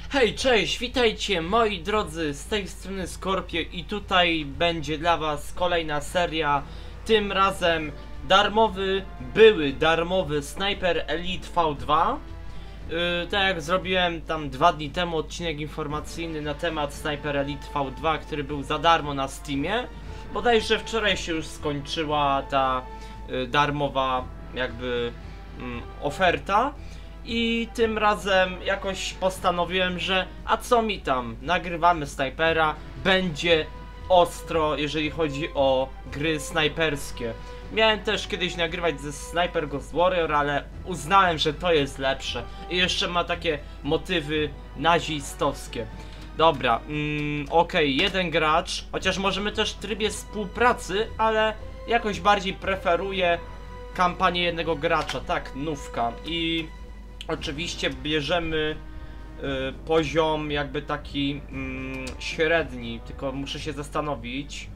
Hej, cześć, witajcie moi drodzy, z tej strony Scorpio i tutaj będzie dla was kolejna seria, tym razem były darmowy Sniper Elite V2. Tak jak zrobiłem tam 2 dni temu odcinek informacyjny na temat Sniper Elite V2, który był za darmo na Steamie. Bodajże wczoraj się już skończyła ta darmowa jakby oferta. I tym razem jakoś postanowiłem, że a co mi tam, nagrywamy snajpera, będzie ostro, jeżeli chodzi o gry snajperskie. Miałem też kiedyś nagrywać ze Sniper Ghost Warrior, ale uznałem, że to jest lepsze. I jeszcze ma takie motywy nazistowskie. Dobra, okej, jeden gracz, chociaż możemy też w trybie współpracy, ale jakoś bardziej preferuję kampanię jednego gracza, tak, nówka. I oczywiście bierzemy poziom jakby taki średni, tylko muszę się zastanowić.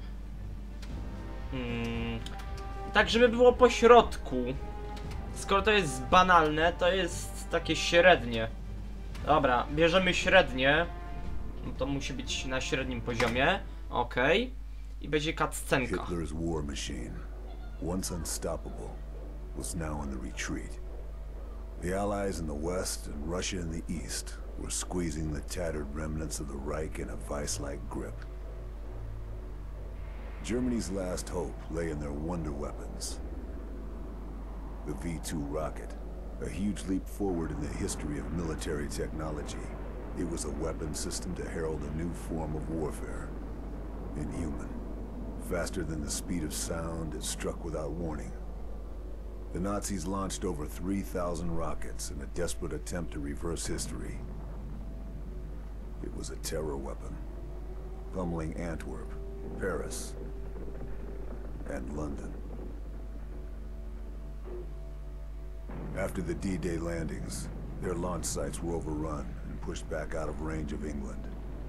Tak, żeby było po środku. Skoro to jest banalne, to jest takie średnie. Dobra, bierzemy średnie. No to musi być na średnim poziomie. Okej. I będzie cutscenka. Hitler's war machine, once unstoppable, was now in the retreat. The Allies in the west and Russia in the east were squeezing the tattered remnants of the Reich in a vice-like grip. Germany's last hope lay in their wonder weapons. The V-2 rocket, a huge leap forward in the history of military technology. It was a weapon system to herald a new form of warfare. Inhuman. Faster than the speed of sound, it struck without warning. The Nazis launched over 3,000 rockets in a desperate attempt to reverse history. It was a terror weapon, pummeling Antwerp, Paris, and London. After the D-Day landings, their launch sites were overrun and pushed back out of range of England.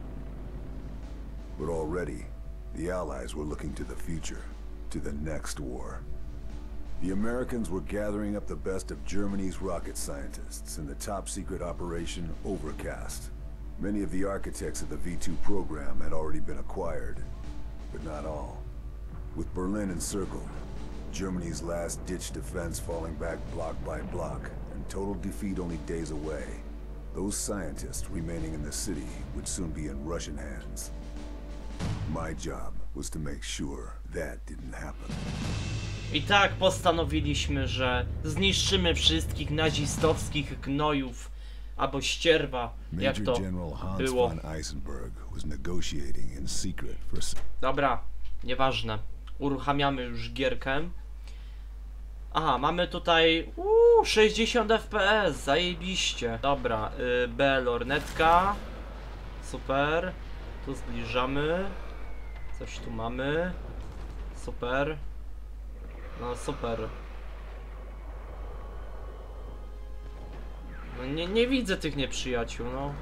But already, the Allies were looking to the future, to the next war. The Americans were gathering up the best of Germany's rocket scientists in the top-secret Operation Overcast. Many of the architects of the V-2 program had already been acquired, but not all. With Berlin encircled, Germany's last-ditch defense falling back block by block, and total defeat only days away, those scientists remaining in the city would soon be in Russian hands. My job was to make sure that didn't happen. I tak postanowiliśmy, że zniszczymy wszystkich nazistowskich gnojów albo ścierwa, jak to było. Dobra, nieważne. Uruchamiamy już gierkę. Aha, mamy tutaj 60 FPS, zajebiście. Dobra, B lornetka. Super. Tu zbliżamy. Coś tu mamy. Super. No super. No nie widzę tych nieprzyjaciół, no.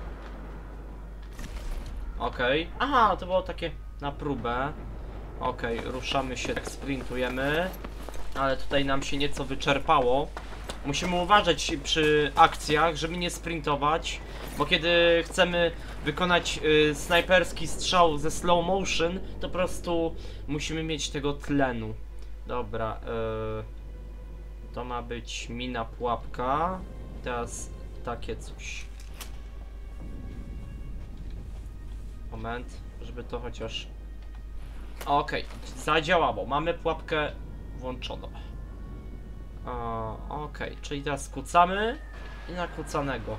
Okej. Aha, to było takie na próbę. Okej, ruszamy się, tak sprintujemy. Ale tutaj nam się nieco wyczerpało. Musimy uważać przy akcjach, żeby nie sprintować. Bo kiedy chcemy wykonać snajperski strzał ze slow motion, to po prostu musimy mieć tego tlenu. Dobra, to ma być mina pułapka. Teraz takie coś. Moment, żeby to chociaż... Okej, zadziałało. Mamy pułapkę włączoną. Okej, czyli teraz kucamy i na kucanego.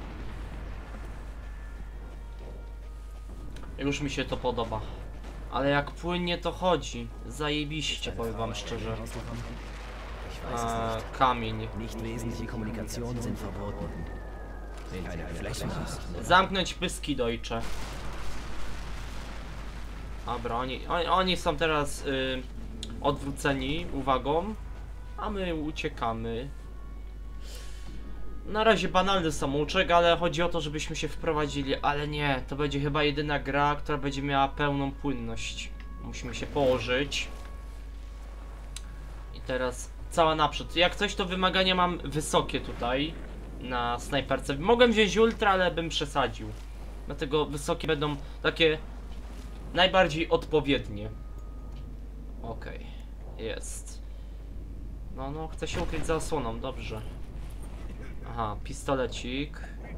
Już mi się to podoba. Ale jak płynnie to chodzi, zajebiście, powiem wam szczerze. Kamień. Zamknąć pyski, dojcze. Dobra, oni są teraz odwróceni uwagą, a my uciekamy. Na razie banalny samouczek, ale chodzi o to, żebyśmy się wprowadzili, ale nie, to będzie chyba jedyna gra, która będzie miała pełną płynność. Musimy się położyć. I teraz cała naprzód. Jak coś, to wymagania mam wysokie tutaj na snajperce. Mogłem wziąć ultra, ale bym przesadził. Dlatego wysokie będą takie najbardziej odpowiednie. Okej, jest. No, chcę się ukryć za osłoną, dobrze. Aha, pistolecik.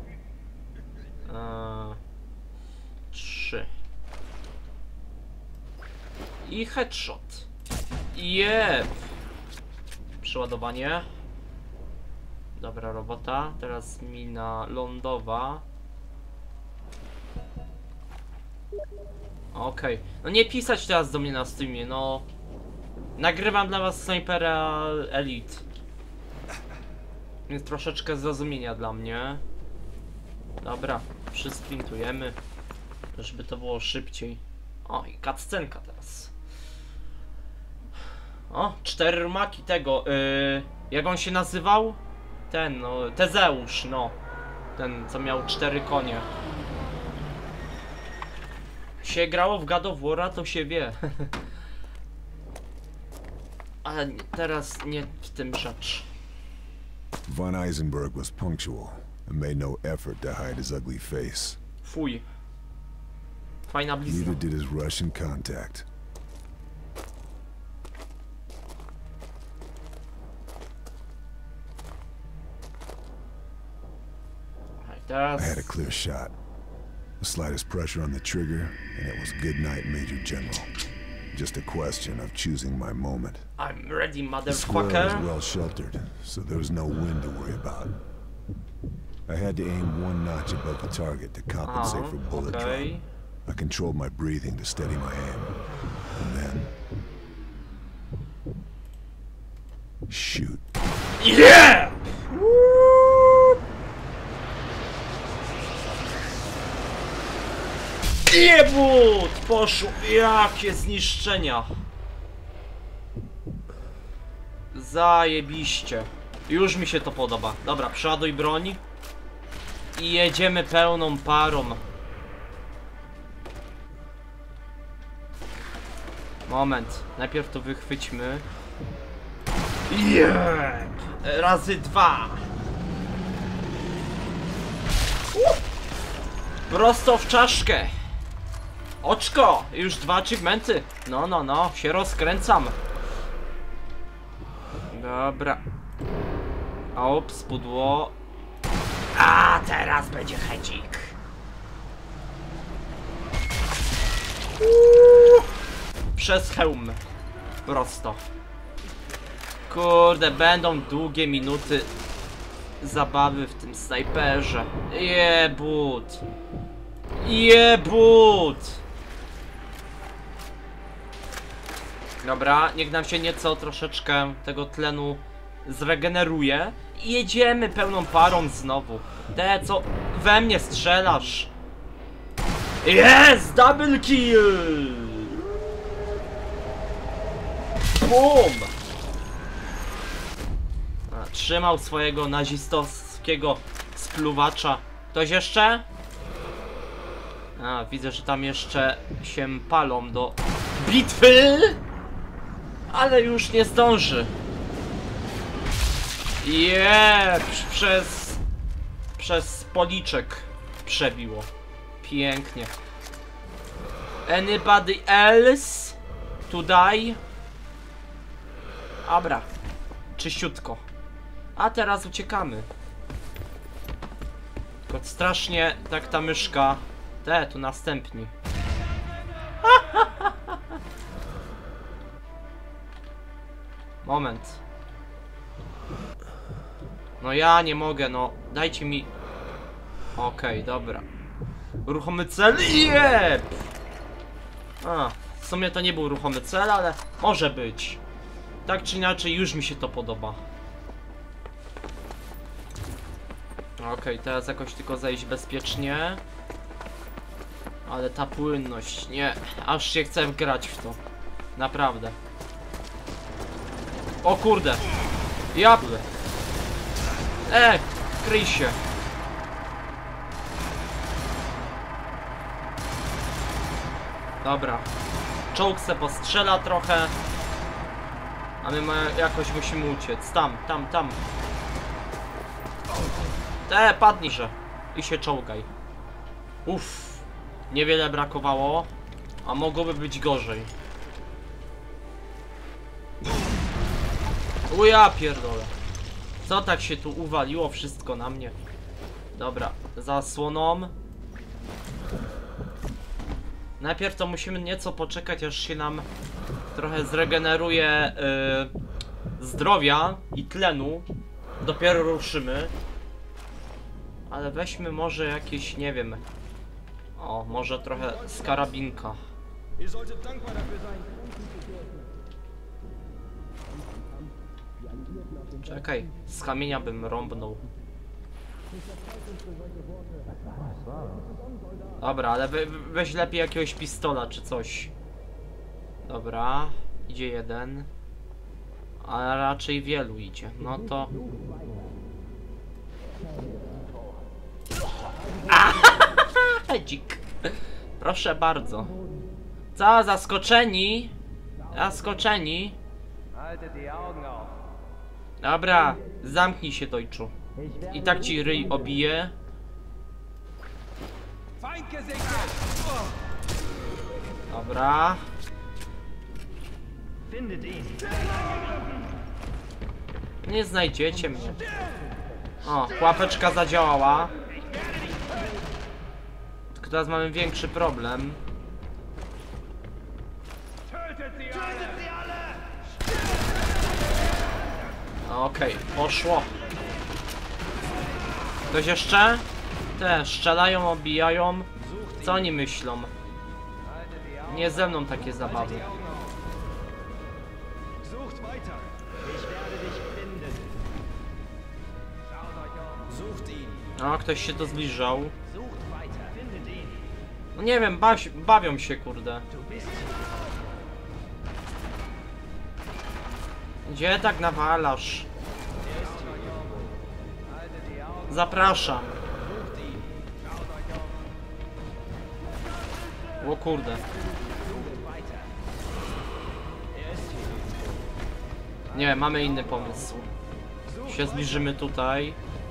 3. I headshot. Jeb. Przeładowanie. Dobra robota. Teraz mina lądowa. Okej. No nie pisać teraz do mnie na streamie, no. Nagrywam dla was Snipera Elite. Więc troszeczkę zrozumienia dla mnie. Dobra, przysprintujemy, żeby to było szybciej. O, i cutscenka teraz. O, 4 rumaki tego, jak on się nazywał? Ten, no, Tezeusz, no. Ten, co miał 4 konie. Się grało w God of War'a, to się wie. Ale teraz nie w tym rzecz. Von Eisenberg was punctual and made no effort to hide his ugly face. Fuj. Fajna blizna. Neither did his Russian contact. Teraz... I had a clear shot. The slightest pressure on the trigger, and it was good night, Major General. Just a question of choosing my moment. I'm ready, The square was motherfucker. well sheltered, so there was no wind to worry about. I had to aim one notch above the target to compensate for bullet drop. Okay. I controlled my breathing to steady my aim. And then... shoot. Yeah! Jebut! Poszło! Jakie zniszczenia! Zajebiście. Już mi się to podoba. Dobra, przeładuj broń. I jedziemy pełną parą. Moment. Najpierw to wychwyćmy. Jeb! Razy 2. Prosto w czaszkę. Oczko! Już 2 achievementy. No, się rozkręcam. Dobra. Ops, pudło. A teraz będzie hedzik. Przez hełm. Prosto. Kurde, będą długie minuty zabawy w tym snajperze. Jebut. Jebut. Dobra, niech nam się nieco troszeczkę tego tlenu zregeneruje. I jedziemy pełną parą znowu. Te, co we mnie strzelasz. Jest! Double kill! Boom! Trzymał swojego nazistowskiego spluwacza. Ktoś jeszcze? A, widzę, że tam jeszcze się palą do bitwy! Ale już nie zdąży. Przez policzek przebiło. Pięknie. Anybody else to die? Dobra. Czyściutko. A teraz uciekamy. Tylko strasznie tak ta myszka. Tu następni. Moment. No ja nie mogę, no. Dajcie mi... Okej, dobra. Ruchomy cel. Jeb! A, w sumie to nie był ruchomy cel, ale może być. Tak czy inaczej, już mi się to podoba. Okej, teraz jakoś tylko zejść bezpiecznie. Ale ta płynność, nie. Aż się chce wgrać w to. Naprawdę. O kurde. Jable. Kryj się. Dobra. Czołg se postrzela trochę. A my jakoś musimy uciec. Tam. Padnij, że. I się czołgaj. Uff, niewiele brakowało, a mogłoby być gorzej. Ja pierdolę. Co tak się tu uwaliło wszystko na mnie? Dobra, zasłoną. Najpierw to musimy nieco poczekać, aż się nam trochę zregeneruje zdrowia i tlenu. Dopiero ruszymy. Ale weźmy może jakieś, nie wiem. O, może trochę z karabinka. Czekaj, z kamienia bym rąbnął. Dobra, ale weź lepiej jakiegoś pistola czy coś. Dobra, idzie jeden. Ale raczej wielu idzie. No to... Hedzik. Proszę bardzo. Co, zaskoczeni? Zaskoczeni? Dobra, zamknij się, dojczu. I tak ci ryj obije. Dobra. Nie znajdziecie mnie. O, pułapeczka zadziałała. Tylko teraz mamy większy problem. Okej, poszło. Ktoś jeszcze? Te strzelają, obijają. Co oni myślą? Nie ze mną takie zabawy. O, ktoś się to zbliżał. No nie wiem, bawią się, kurde. Gdzie tak nawalasz? Zapraszam. O kurde. Nie, mamy inny pomysł. Się zbliżymy tutaj.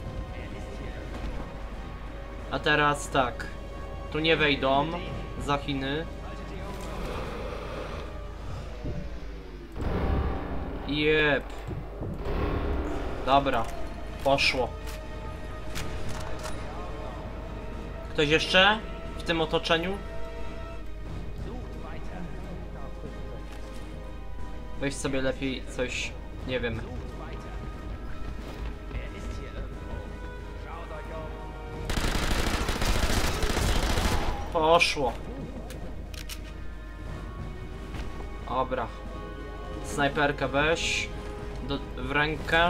A teraz tak. Tu nie wejdą za Chiny. Jep. Dobra. Poszło. Ktoś jeszcze? W tym otoczeniu? Weź sobie lepiej coś, nie wiem. Poszło. Dobra. Snajperkę weź. W rękę.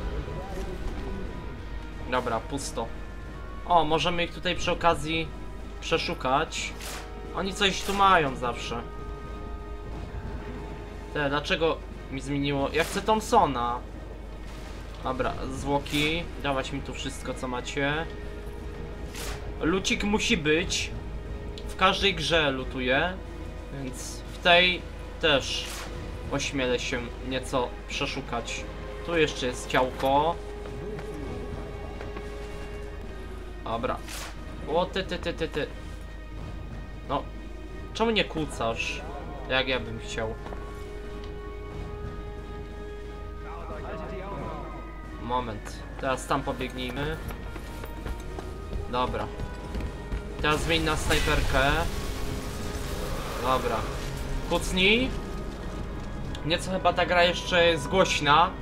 Dobra, pusto. O, możemy ich tutaj przy okazji przeszukać. Oni coś tu mają zawsze. Dlaczego mi zmieniło? Ja chcę Thompsona. Dobra, zwłoki. Dawać mi tu wszystko, co macie. Lucik musi być. W każdej grze lutuję. Więc w tej też ośmielę się nieco przeszukać. Tu jeszcze jest ciałko. Dobra. O, ty. No. Czemu nie kłócasz? Jak ja bym chciał. Moment. Teraz tam pobiegnijmy. Dobra. Teraz zmień na snajperkę. Dobra. Kucnij. Nieco chyba ta gra jeszcze jest głośna.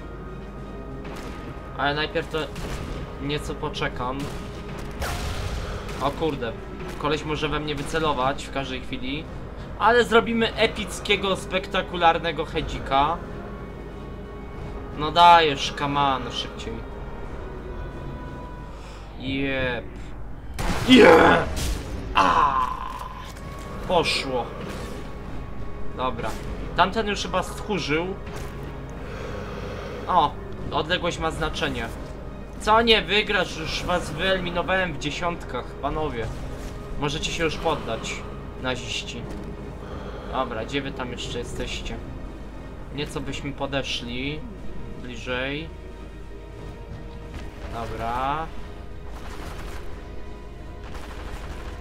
Ale najpierw to nieco poczekam. O kurde. Koleś może we mnie wycelować w każdej chwili. Ale zrobimy epickiego, spektakularnego hedzika. No dajesz, come on, szybciej. Jep. Jep! Poszło. Dobra. Tamten już chyba stchórzył. O, odległość ma znaczenie. Co nie wygrasz? Już was wyeliminowałem w dziesiątkach, panowie. Możecie się już poddać, naziści. Dobra, gdzie wy tam jeszcze jesteście? Nieco byśmy podeszli bliżej. Dobra.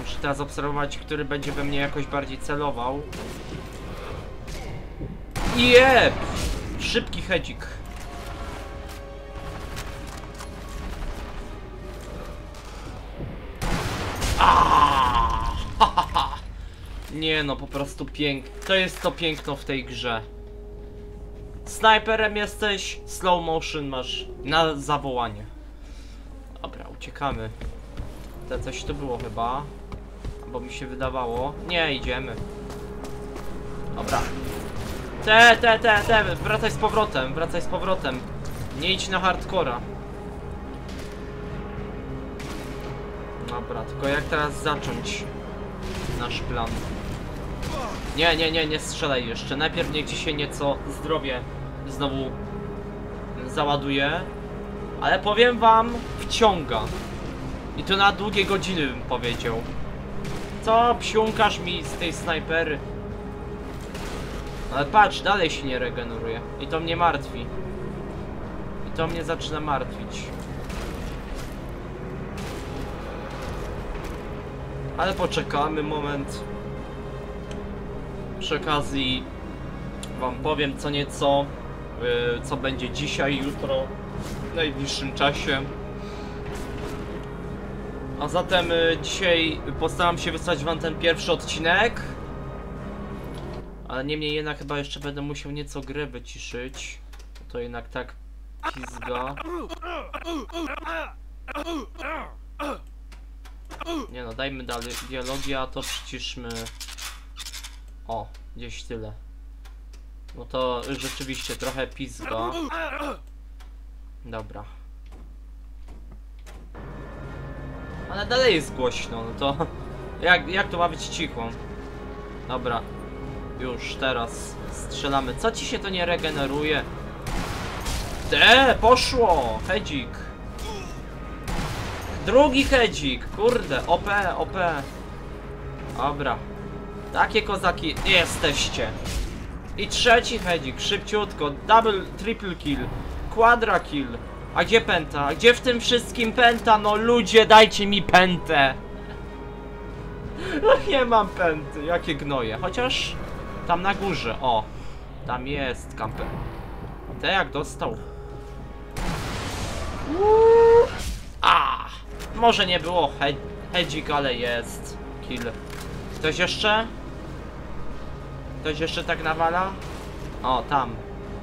Muszę teraz obserwować, który będzie we mnie jakoś bardziej celował. Jeb! Szybki hedzik. Nie no, po prostu to jest to piękno w tej grze. Snajperem jesteś, slow motion masz na zawołanie. Dobra, uciekamy. To coś tu było chyba. Bo mi się wydawało. Nie, idziemy. Dobra. Wracaj z powrotem. Nie idź na hardcora. Dobra, tylko jak teraz zacząć nasz plan? Nie strzelaj jeszcze. Najpierw niech ci się nieco zdrowie znowu załaduje. Ale powiem wam, wciąga. I to na długie godziny bym powiedział. Co psiunkasz mi z tej snajpery? Ale patrz, dalej się nie regeneruje. I to mnie martwi. I to mnie zaczyna martwić. Ale poczekamy moment. Przy okazji wam powiem co nieco, co będzie dzisiaj, jutro, w najbliższym czasie. A zatem dzisiaj postaram się wysłać wam ten pierwszy odcinek. Ale niemniej jednak chyba jeszcze będę musiał nieco grę wyciszyć. To jednak tak pizga. Nie no, dajmy dalej dialogi, a to przyciszmy. O, gdzieś tyle. No to rzeczywiście trochę pizga. Dobra. Ale dalej jest głośno, no to... Jak to ma być cicho? Dobra. Już teraz strzelamy. Co ci się to nie regeneruje? Poszło! Hedzik. Drugi hedzik. Kurde, OP. Dobra. Takie kozaki jesteście. I trzeci hedzik, szybciutko. Triple kill. Quadra kill. A gdzie penta? A gdzie w tym wszystkim penta? No ludzie, dajcie mi pentę. No nie mam penty, jakie gnoje. Chociaż tam na górze, o. Tam jest kamper. Jak dostał. Może nie było hedzik, ale jest kill. Ktoś jeszcze? Ktoś jeszcze tak nawala? O, tam.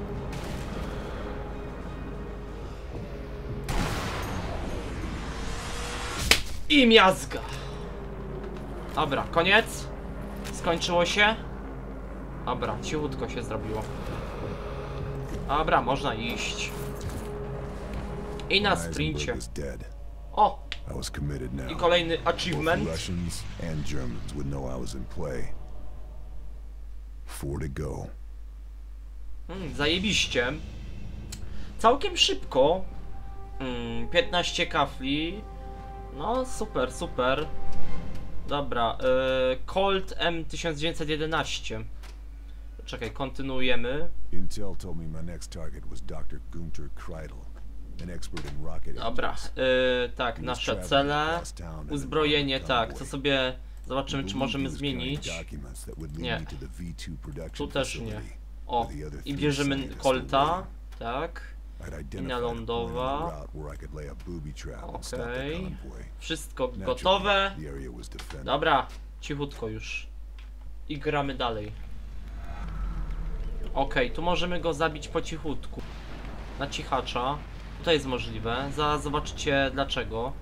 I miazga. Dobra, koniec. Skończyło się. Dobra, cichutko się zrobiło. Dobra, można iść. I na sprincie. O! I kolejny achievement. Zajebiście. Całkiem szybko. 15 kafli. No super. Dobra, Colt M1911. Czekaj, kontynuujemy. Intel told me my next target was Dr. Gunter Kreidel, an expert in rocket Dobra, tak, nasze cele, uzbrojenie, tak, to sobie zobaczymy, czy możemy zmienić. Nie, tu też nie. O, i bierzemy Colta, tak. Linia lądowa. Okej. Wszystko gotowe. Dobra, cichutko już. I gramy dalej. Okej, tu możemy go zabić po cichutku. Na cichacza. To jest możliwe. Zaraz zobaczycie dlaczego.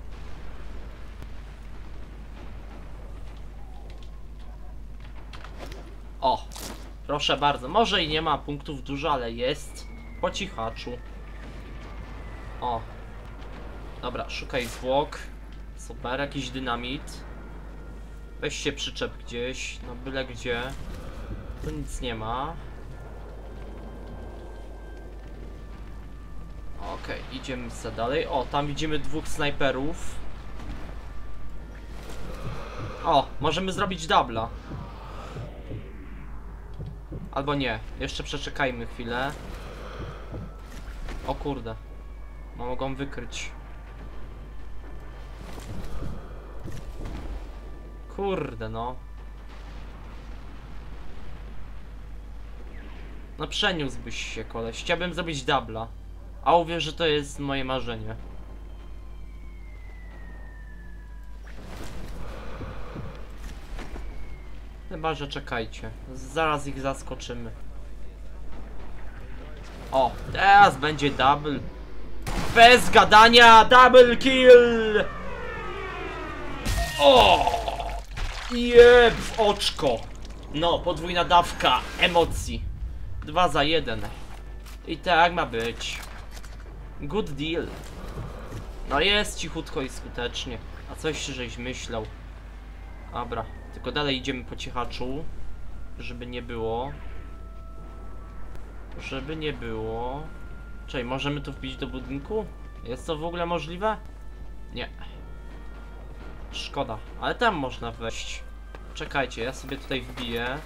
O, proszę bardzo. Może i nie ma punktów dużo, ale jest po cichaczu. O. Dobra, szukaj zwłok. Super, jakiś dynamit. Weź się przyczep gdzieś, no byle gdzie. Tu nic nie ma. Okej, idziemy sobie dalej. O, tam widzimy dwóch snajperów. O, możemy zrobić dubla. Albo nie, jeszcze przeczekajmy chwilę. O kurde. Mogą wykryć. Kurde no. No przeniósłbyś się, koleś. Chciałbym zrobić dubla. A uwierz, że to jest moje marzenie. Chyba, że czekajcie. Zaraz ich zaskoczymy. O, teraz będzie double. Bez gadania, double kill! O! Jeb w oczko. No, podwójna dawka emocji. 2 za 1. I tak ma być. Good deal. No jest cichutko i skutecznie. A coś żeś myślał. Dobra, tylko dalej idziemy po cichaczu. Żeby nie było. Żeby nie było. Czekaj, możemy tu wbić do budynku? Jest to w ogóle możliwe? Nie. Szkoda, ale tam można wejść. Czekajcie, ja sobie tutaj wbiję.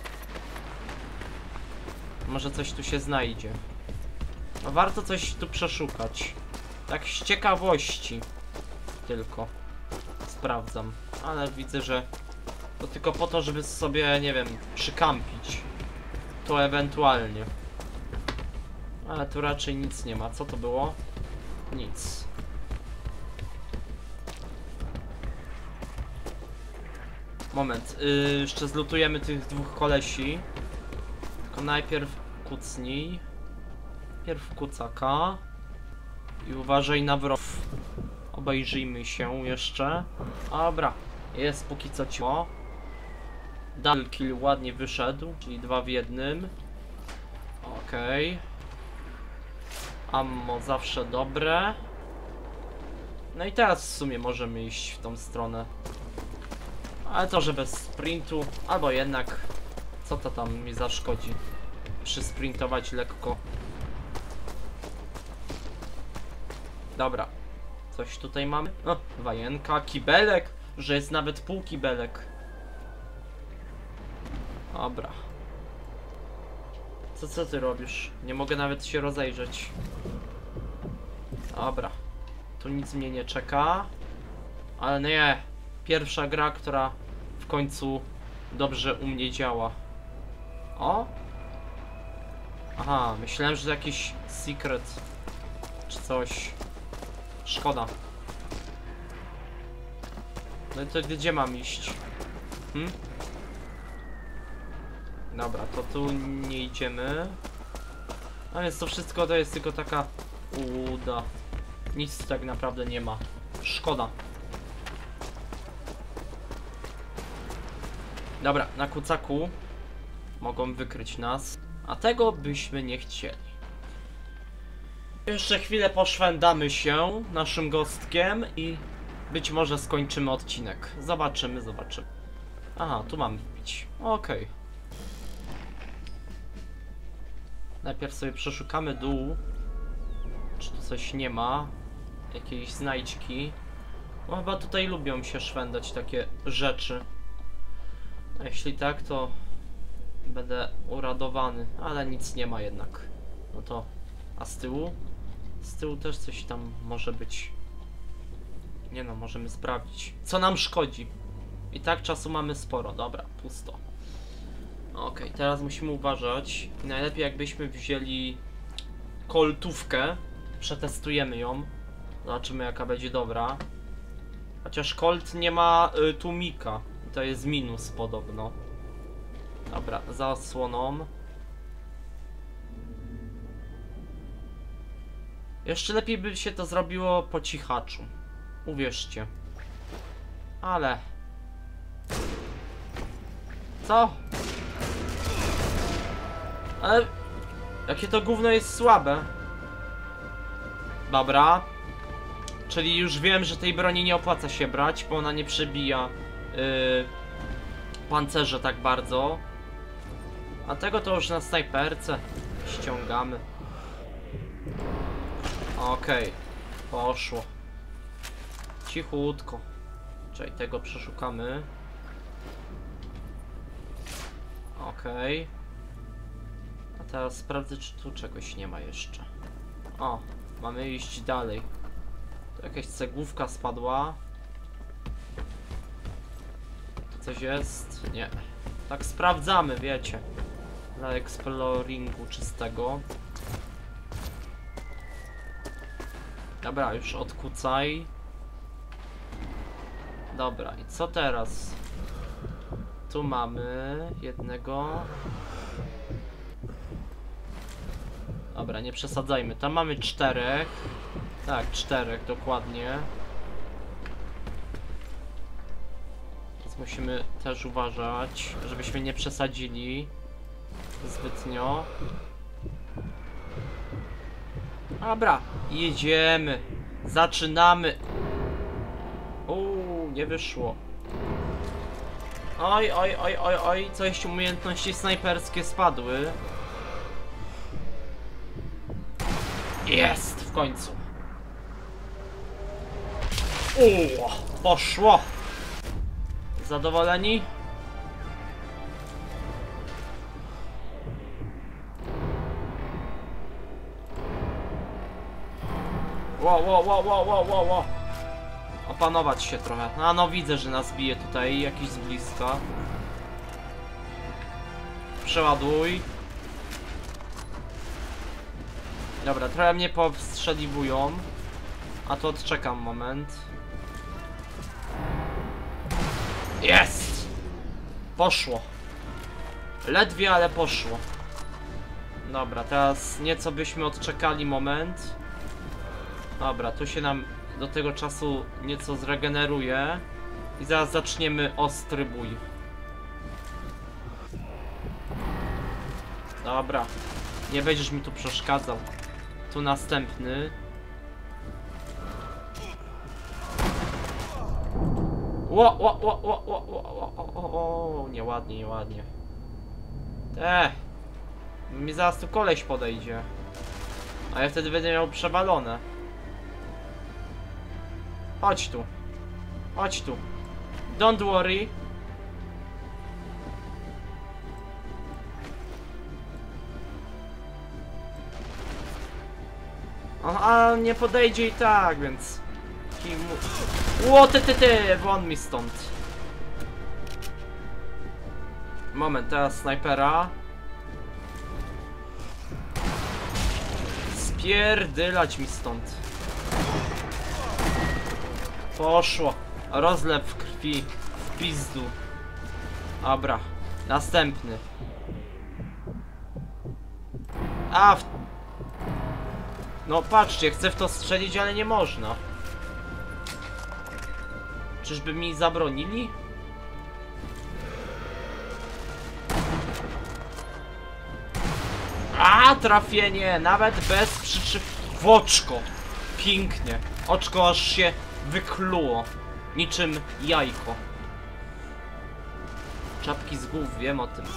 Może coś tu się znajdzie. No warto coś tu przeszukać. Tak z ciekawości. Tylko. Sprawdzam. Ale widzę, że to tylko po to, żeby sobie, nie wiem, przykampić. To ewentualnie. Ale tu raczej nic nie ma. Co to było? Nic. Moment, jeszcze zlutujemy tych dwóch kolesi. Tylko najpierw kucnij. Pierw kucaka. I uważaj na wrogów. Obejrzyjmy się jeszcze. Dobra, jest póki co ciło. Double kill ładnie wyszedł, czyli 2 w 1. Okej. Ammo zawsze dobre. No i teraz w sumie możemy iść w tą stronę. Ale to, że bez sprintu, albo jednak, co to tam mi zaszkodzi? Przysprintować lekko. Dobra. Coś tutaj mamy? No, wajenka, kibelek, że jest nawet pół kibelek. Dobra. Co ty robisz? Nie mogę nawet się rozejrzeć. Dobra. Tu nic mnie nie czeka. Ale nie. Pierwsza gra, która w końcu dobrze u mnie działa. O? Aha, myślałem, że to jakiś secret. Czy coś. Szkoda. No i to gdzie mam iść? Dobra, to tu nie idziemy. A więc to wszystko to jest tylko taka uda. Nic tu tak naprawdę nie ma. Szkoda. Dobra, na kucaku mogą wykryć nas. A tego byśmy nie chcieli. Jeszcze chwilę poszwędamy się naszym gostkiem i być może skończymy odcinek. Zobaczymy. Aha, tu mam wbić. Okej. Najpierw sobie przeszukamy dół. Czy tu coś nie ma? Jakieś znajdźki. No chyba tutaj lubią się szwendać takie rzeczy. A jeśli tak, to będę uradowany. Ale nic nie ma jednak. No to... A z tyłu? Z tyłu też coś tam może być. Nie no, możemy sprawdzić. Co nam szkodzi? I tak czasu mamy sporo. Dobra, pusto. Okej, teraz musimy uważać. I najlepiej jakbyśmy wzięli koltówkę. Przetestujemy ją. Zobaczymy jaka będzie dobra. Chociaż Colt nie ma tłumika. To jest minus podobno. Dobra, za osłoną. Jeszcze lepiej by się to zrobiło po cichaczu. Uwierzcie. Ale... Co? Ale... Jakie to gówno jest słabe. Dobra. Czyli już wiem, że tej broni nie opłaca się brać, bo ona nie przebija pancerze tak bardzo. A tego to już na snajperce ściągamy. Okej, poszło. Cichutko. Czyli tego przeszukamy. Okej. A teraz sprawdzę, czy tu czegoś nie ma jeszcze. O, mamy iść dalej. Tu jakaś cegłówka spadła. Coś jest? Nie. Tak sprawdzamy, wiecie. Dla exploringu czystego. Dobra, już odkucaj. Dobra, i co teraz? Tu mamy jednego. Dobra, nie przesadzajmy. Tam mamy 4. Tak, 4 dokładnie. Więc musimy też uważać, żebyśmy nie przesadzili zbytnio. Dobra, jedziemy. Zaczynamy. Nie wyszło. Oj, oj, oj, oj, oj. Coś umiejętności snajperskie spadły. Jest! W końcu. Poszło. Zadowoleni? Wow. Opanować się trochę. A no widzę, że nas bije tutaj jakiś z bliska. Przeładuj. Dobra, trochę mnie powstrzeliwują. A to odczekam moment. Jest! Poszło. Ledwie, ale poszło. Dobra, teraz nieco byśmy odczekali moment. Dobra, tu się nam do tego czasu nieco zregeneruje. I zaraz zaczniemy ostry bój. Dobra. Nie będziesz mi tu przeszkadzał. Tu następny. Nieładnie, nieładnie. Mi zaraz tu koleś podejdzie. A ja wtedy będę miał przewalone. Chodź tu. Chodź tu. Don't worry. A nie podejdzie i tak, więc... ty, won mi stąd. Moment, teraz snajpera. Spierdylać mi stąd. Poszło. Rozlew krwi. W pizdu. Dobra. Następny. No patrzcie, chcę w to strzelić, ale nie można. Czyżby mi zabronili? Trafienie! Nawet bez przyczyny. W oczko! Pięknie. Oczko aż się wykluło. Niczym jajko. Czapki z głów, wiem o tym.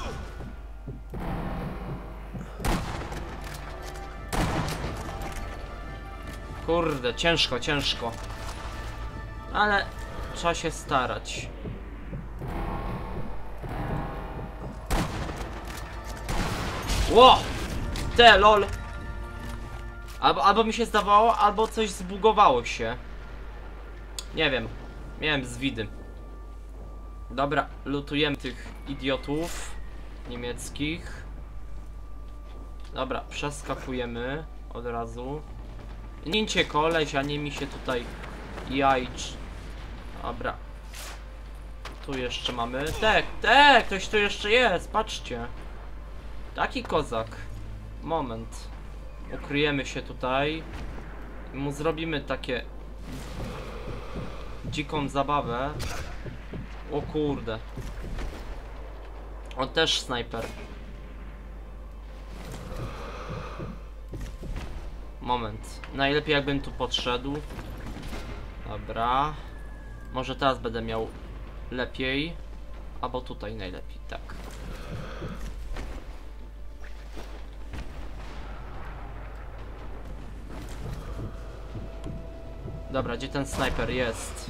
Kurde, ciężko. Ale trzeba się starać. Lol. Albo mi się zdawało, albo coś zbugowało się. Nie wiem. Miałem zwidy. Dobra, lutujemy tych idiotów niemieckich. Dobra, przeskakujemy od razu. Nincie koleś, a nie mi się tutaj jajcz. Dobra. Tu jeszcze mamy. Ktoś tu jeszcze jest, patrzcie. Taki kozak. Moment. Ukryjemy się tutaj. I mu zrobimy takie... dziką zabawę. O kurde. On też snajper. Moment. Najlepiej jakbym tu podszedł. Dobra. Może teraz będę miał lepiej. Albo tutaj najlepiej, tak. Dobra, gdzie ten snajper jest?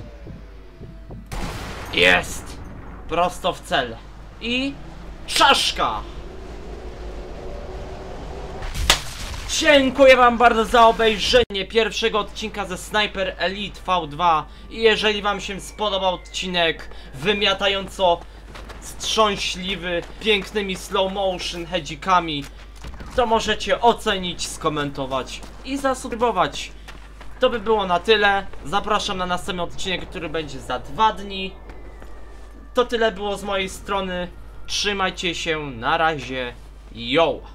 Jest! Prosto w cel. I... czaszka! Dziękuję wam bardzo za obejrzenie pierwszego odcinka ze Sniper Elite V2 i jeżeli wam się spodobał odcinek wymiatająco wstrząśliwy, pięknymi slow motion hedzikami, to możecie ocenić, skomentować i zasubskrybować. To by było na tyle. Zapraszam na następny odcinek, który będzie za 2 dni. To tyle było z mojej strony. Trzymajcie się, na razie. Yo!